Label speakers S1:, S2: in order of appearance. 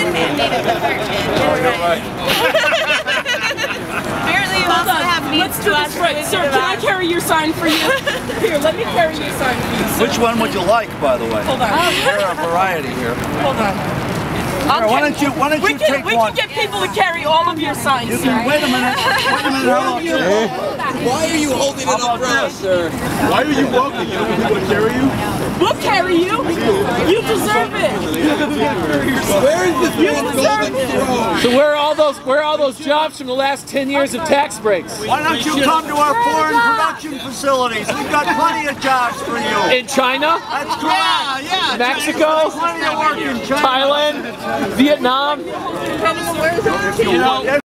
S1: Native American. Apparently you also have needs to us.
S2: Right, sir, can I carry your sign for you? Here, let me carry your sign for you, sir.
S3: Which one would you like, by the way?
S2: Hold on.
S3: There are a variety here.
S2: Hold on.
S3: Why don't you take
S2: we
S3: one?
S2: can get people to carry all of your signs,
S3: You
S2: sir.
S3: can, wait a minute. How
S4: Why are you holding it up front, sir?
S5: Why are you walking? You don't want people to carry you?
S2: We'll carry you. You deserve it.
S4: Where is this
S2: You
S4: man
S2: deserve
S4: golden
S2: it.
S4: throne?
S6: So where are all those jobs from the last 10 years of tax breaks?
S3: Why don't you come to our foreign production facilities? We've got plenty of jobs for you.
S6: In China?
S3: That's correct. Yeah.
S6: Mexico?
S3: Plenty of work in China.
S6: Thailand? Vietnam?
S2: Where's
S3: You know,